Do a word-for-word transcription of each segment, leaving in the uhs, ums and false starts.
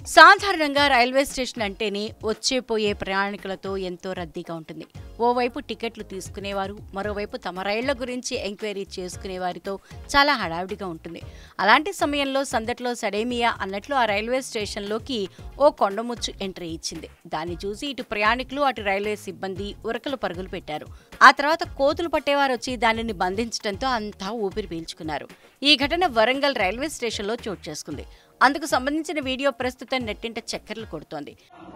సాధారణంగా railway station అంటేనే వచ్చే పోయే ప్రయాణికులతో ఎంతో రద్దీగా ఉంటుంది. ఓవైపు టికెట్లు తీసుకునేవారు, మరోవైపు తమ రైళ్ల గురించి ఎంక్వైరీ చేసుకునేవారితో చాలా హడావిడిగా ఉంటుంది. అలాంటి సమయంలో సందట్లో సడేమియా అన్నట్లు ఆ రైల్వే స్టేషన్లోకి ఓ కొండముచ్చు ఎంట్రీ ఇచ్చింది. దాన్ని చూసి ఇటు ప్రయాణికులు అటు రైల్వే సిబ్బంది ఉరకలు పరుగులు పెట్టారు. ఆ తర్వాత కోతులు పట్టేవారు వచ్చి దానిని బంధించడంతో అంతా ఊపిరి పీల్చుకున్నారు. ఈ ఘటన వరంగల్ రైల్వే స్టేషన్లో చోటు చేసుకుంది. అందుకు సంబంధించిన వీడియో ప్రస్తుతం నెట్టింట చక్కర్లు కొడుతోంది.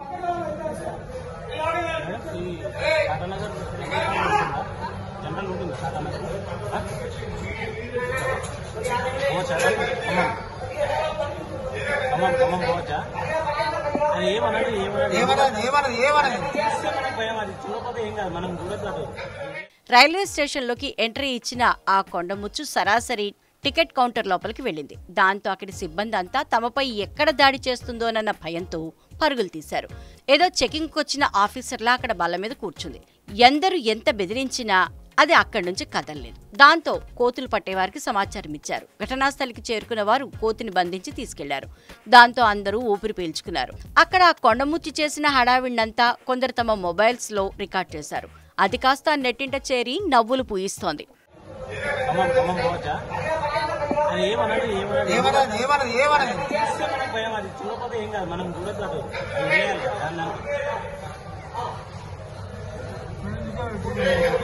రైల్వే స్టేషన్లోకి ఎంట్రీ ఇచ్చిన ఆ కొండముచ్చు సరాసరి టికెట్ కౌంటర్ లోపలికి వెళ్ళింది. దాంతో అక్కడి సిబ్బంది అంతా తమపై ఎక్కడ దాడి చేస్తుందోనన్న భయంతో పరుగులు తీశారు. ఏదో చెకింగ్కి వచ్చిన ఆఫీసర్లా అక్కడ బల్ల మీద కూర్చుంది. ఎందరు ఎంత బెదిరించినా అది అక్కడి నుంచి కదలలేదు. దాంతో కోతులు పట్టేవారికి సమాచారం ఇచ్చారు. ఘటనాస్థలికి చేరుకున్న వారు కోతిని బంధించి తీసుకెళ్లారు. దాంతో అందరూ ఊపిరి పీల్చుకున్నారు. అక్కడ ఆ కొండముచ్చి చేసిన హడావిడినంతా కొందరు తమ మొబైల్స్ లో రికార్డ్ చేశారు. అది కాస్త నెట్టింట చేరి నవ్వులు పూయిస్తోంది. ఏమన్నా